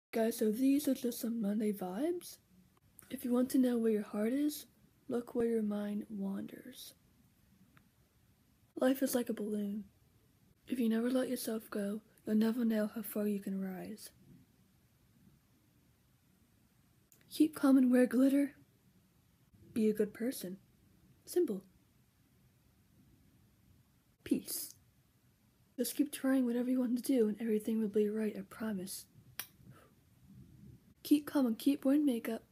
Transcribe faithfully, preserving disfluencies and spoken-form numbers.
Guys, so these are just some Monday vibes. If you want to know where your heart is, look where your mind wanders. Life is like a balloon. If you never let yourself go, you'll never know how far you can rise. Keep calm and wear glitter. Be a good person. Simple. Peace. Just keep trying whatever you want to do and everything will be right, I promise. Keep calm and keep wearing makeup.